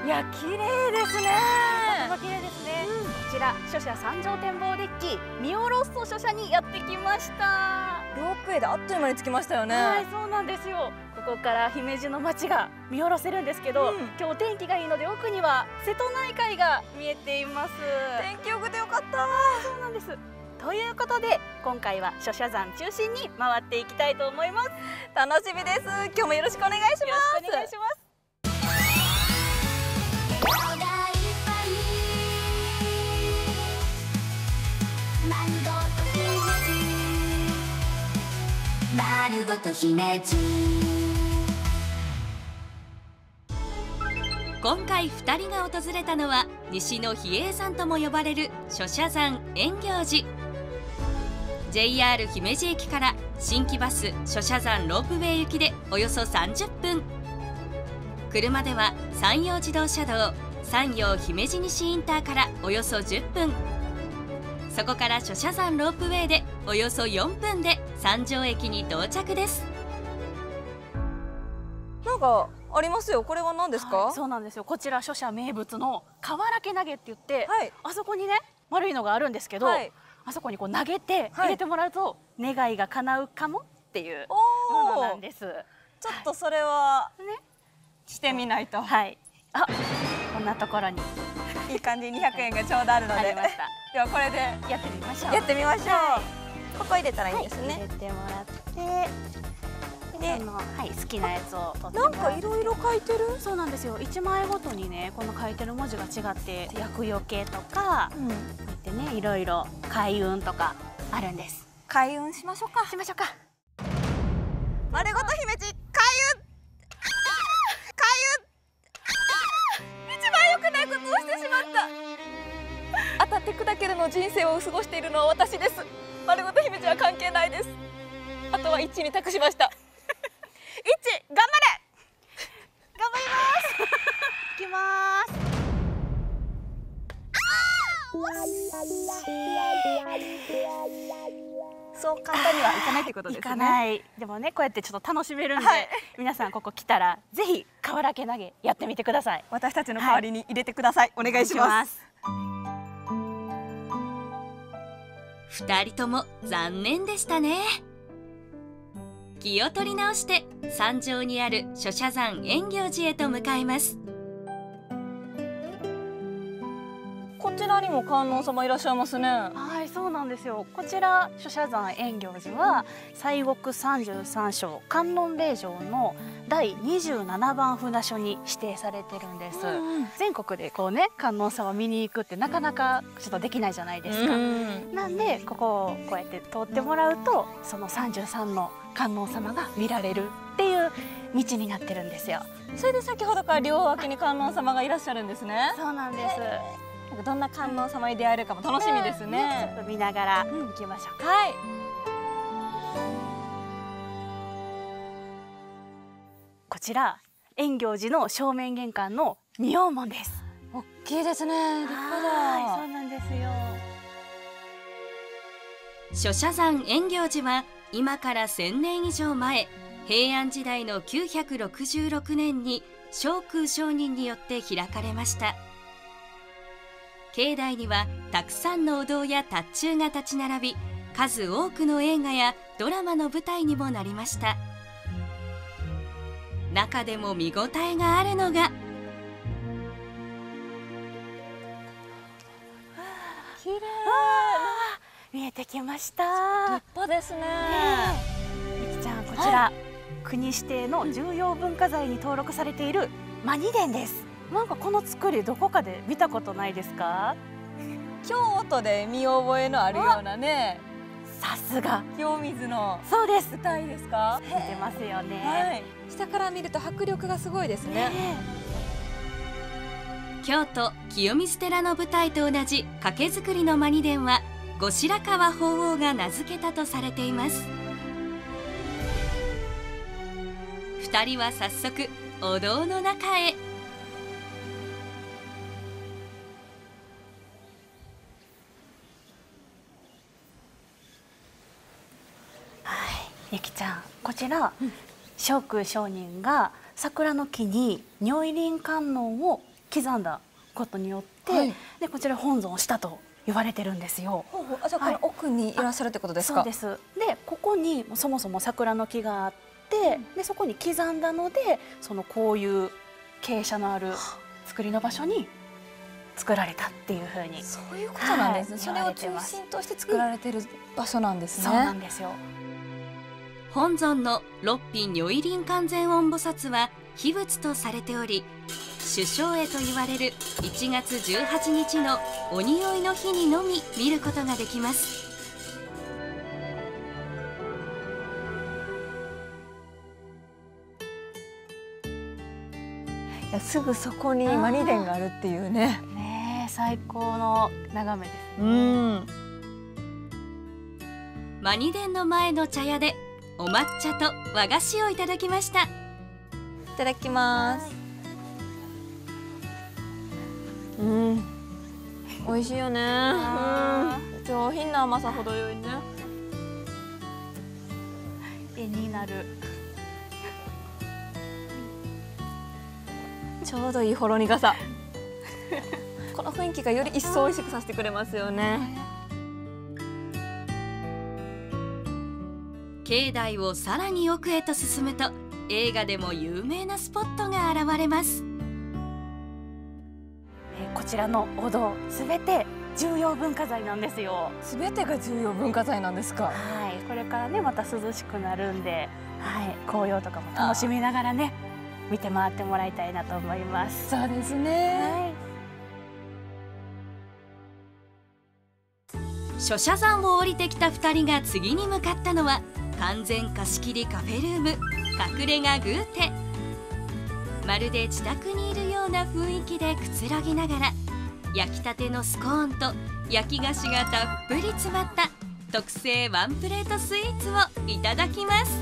いや綺麗ですね。 綺麗ですね。こちら書社三条展望デッキ見下ろすと書社にやってきました。 ロープウェイであっという間に着きましたよね。 はい、そうなんですよ。ここから姫路の街が見下ろせるんですけど、今日天気がいいので奥には瀬戸内海が見えています。 天気良くてよかった。 そうなんです。ということで今回は書社山中心に回っていきたいと思います。 楽しみです。今日もよろしくお願いします。 よろしくお願いします。 丸ごと姫路。今回2人が訪れたのは西の比叡山とも呼ばれる書社山円行寺。 JR 姫路駅から新規バス書社山ロープウェイ行きでおよそ30分、車では山陽自動車道山陽姫路西インターからおよそ10分、そこから書社山ロープウェイでおよそ4分で三条駅に到着です。 なんかありますよ。これは何ですか？ はい、そうなんですよ。こちら書社名物の瓦家投げって言って、 はい、 あそこにね丸いのがあるんですけど、はい、あそこにこう投げて入れてもらうと願いが叶うかもっていうものなんです。 ちょっとそれはねしてみないと。 はい。あ、こんなところにいい感じに200円がちょうどあるので、ではこれでやってみましょう。 やってみましょう。ここ入れたらいいんですね。 入れてもらって。で、はい、好きなやつを取ってもらって。 なんかいろいろ書いてる。 そうなんですよ。1枚ごとにね、この書いてる文字が違って、厄除けとか、こうやってね、いろいろ開運とかあるんです。 開運しましょうか。 しましょうか。 丸ごと姫路開運。一番良くないことをしてしまった。当たって砕けるの人生を過ごしているのは私です。丸ごと姫路は関係ないです。あとは一致に託しました。一致頑張れ。頑張ります。 いきます。 そう簡単にはいかないということですね。 いかない。でもね、こうやってちょっと楽しめるんで、はい、皆さんここ来たらぜひ瓦家投げやってみてください。 私たちの代わりに入れてください。はい、お願いします。 2人とも残念でしたね。気を取り直して山上にある書社山円行寺へと向かいます。 こちらにも観音様いらっしゃいますね。 はい、そうなんですよ。こちら書社山円行寺は西国33所観音霊場の第27番船所に指定されてるんです。全国でこうね、観音様見に行くってなかなかちょっとできないじゃないですか。なんでここをこうやって通ってもらうと、その33の観音様が見られるっていう道になってるんですよ。 それで先ほどから両脇に観音様がいらっしゃるんですね。 そうなんです。 どんな観音様に出会えるかも楽しみですね。 ちょっと見ながら行きましょうか。 はい。 こちら円行寺の正面玄関の仁王門です。 大きいですね。立派だ。 そうなんですよ。 書社山円行寺は今から1000年以上前、平安時代の966年に聖空上人によって開かれました。境内にはたくさんのお堂や塔頭が立ち並び、数多くの映画やドラマの舞台にもなりました。中でも見応えがあるのが綺麗。 見えてきました。 立派ですね。 ゆきちゃん、こちら、国指定の重要文化財に登録されているマニ殿です。なんかこの作りどこかで見たことないですか？ 京都で見覚えのあるようなね。 さすが清水の。 そうです。 舞台ですか？ 見てますよね。 はい。下から見ると迫力がすごいですね。 京都清水寺の舞台と同じ掛け作りのマニ殿は後白河法皇が名付けたとされています。2人は早速お堂の中へ。 ゆきちゃん、こちら、聖空上人が桜の木に如意輪観音を刻んだことによって、 はい、 でこちら本尊をしたと言われてるんですよ。 あ、じゃあこの奥にいらっしゃるってことですか？ そうです。でここにそもそも桜の木があって、でそこに刻んだので、こういう傾斜のある作りの場所に作られたっていう風に。 そういうことなんですね。それを中心として作られてる場所なんですね。 そうなんですよ。 本尊の六品如意輪観世音菩薩は秘仏とされており、主生会と言われる1月18日の鬼追いの日にのみ見ることができます。 いや、すぐそこにマニ殿があるっていうね。 ねえ、最高の眺めです。 マニ殿の前の茶屋でお抹茶と和菓子をいただきました。 いただきます。美味しいよね。上品な甘さ、程よいね。 絵になる。 ちょうどいいほろ苦さ。この雰囲気がより一層美味しくさせてくれますよね。 境内をさらに奥へと進むと、映画でも有名なスポットが現れます。 こちらのお堂、すべて重要文化財なんですよ。 すべてが重要文化財なんですか？ はい、これからねまた涼しくなるんで、はい、紅葉とかも楽しみながらね見て回ってもらいたいなと思います。 そうですね。 はい、諸社山を降りてきた2人が次に向かったのは完全貸し切りカフェルーム隠れ家グーテ。まるで自宅にいるような雰囲気でくつろぎながら、焼きたてのスコーンと焼き菓子がたっぷり詰まった特製ワンプレートスイーツをいただきます。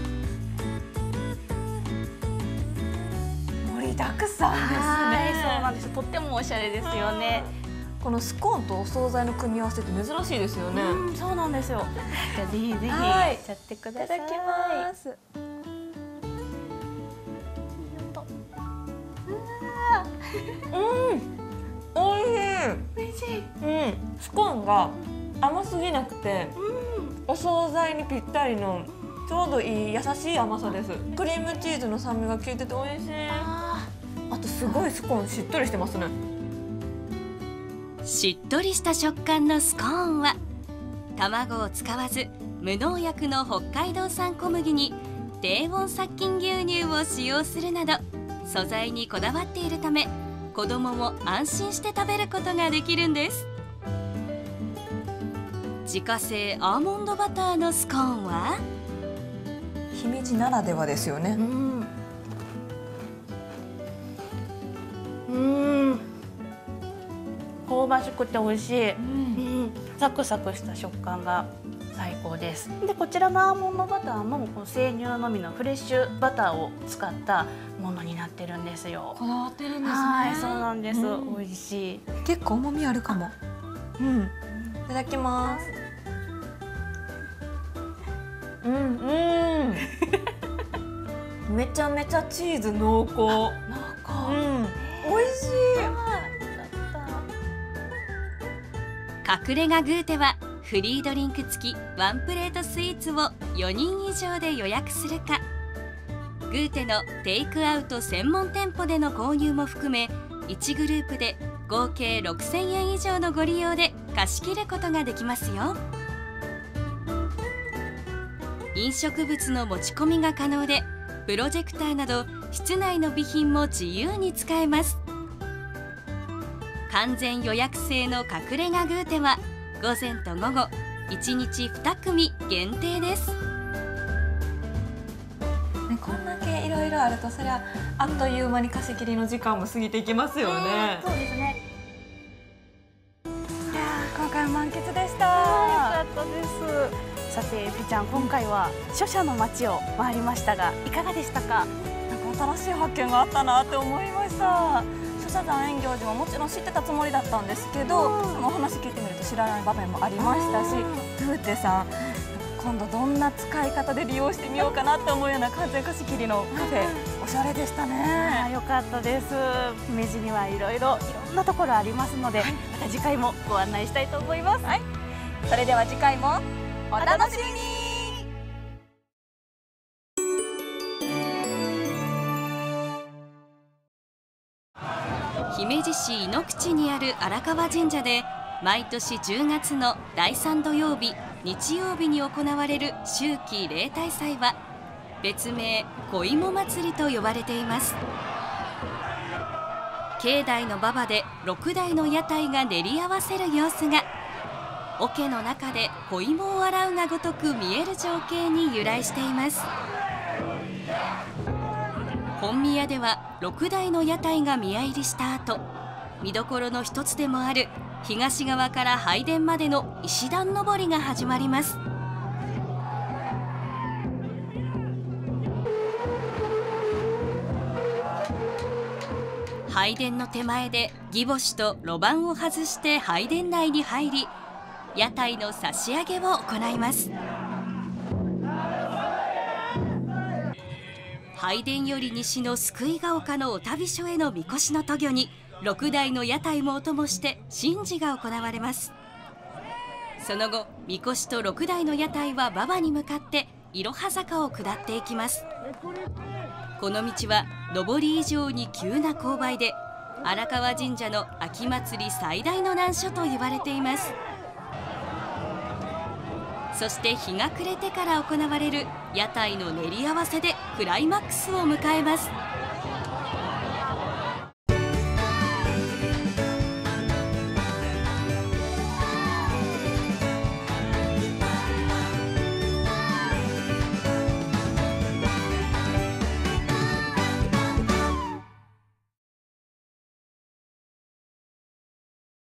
盛りだくさんですね。 そうなんです。とってもおしゃれですよね。 このスコーンとお惣菜の組み合わせって珍しいですよね。 そうなんですよ。じゃあぜひぜひはいやっちゃってください。 いただきます。おいしい。 美味しい。 スコーンが甘すぎなくて、お惣菜にぴったりのちょうどいい優しい甘さです。クリームチーズの酸味が効いてて美味しい。あとすごいスコーンしっとりしてますね。 しっとりした食感のスコーンは卵を使わず無農薬の北海道産小麦に低温殺菌牛乳を使用するなど素材にこだわっているため、子供も安心して食べることができるんです。自家製アーモンドバターのスコーンは姫路ならではですよね。 香ばしくて美味しい。サクサクした食感が最高です。でこちらのアーモンドバターも生乳のみのフレッシュバターを使ったものになってるんですよ。 こだわってるんですね。 はい、そうなんです。美味しい。 結構重みあるかも。いただきます。めちゃめちゃチーズ濃厚。 濃厚。 美味しい。 隠れ家グーテはフリードリンク付きワンプレートスイーツを4人以上で予約するか、グーテのテイクアウト専門店舗での購入も含め1グループで合計6000円以上のご利用で貸し切ることができますよ。飲食物の持ち込みが可能で、プロジェクターなど室内の備品も自由に使えます。完全予約制の隠れ家グーテは午前と午後1日2組限定です。 こんだけいろいろあると、そりゃあっという間に貸し切りの時間も過ぎていきますよね。 そうですね。 いやー、今回満喫でした。 よかったです。さて、ぴちゃん、今回は書社の街を回りましたが、いかがでしたか？ なんか新しい発見があったなって思いました。書社山円行寺ももちろん知ってたつもりだったんですけど、そのお話聞いてみると知らない場面もありましたし、グーテさん、今度どんな使い方で利用してみようかなって思うような完全貸し切りのカフェおしゃれでしたね。 良かったです。姫路にはいろんなところありますので、また次回もご案内したいと思います。 はい、それでは次回もお楽しみに。 姫路市井口にある荒川神社で毎年10月の第3土曜日、日曜日に行われる秋季例大祭は別名小芋祭りと呼ばれています。境内の馬場で6台の屋台が練り合わせる様子が桶の中で小芋を洗うがごとく見える情景に由来しています。本宮では6台の屋台が宮入りした後、見どころの一つでもある東側から拝殿までの石段登りが始まります。拝殿の手前で義母子と路盤を外して拝殿内に入り、屋台の差し上げを行います。拝殿より西の救ヶ丘のお旅所への神輿の渡御に6台の屋台もお供して神事が行われます。その後、神輿と6台の屋台は馬場に向かっていろは坂を下っていきます。この道は上り以上に急な勾配で、荒川神社の秋祭り最大の難所と言われています。そして日が暮れてから行われる屋台の練り合わせでクライマックスを迎えます。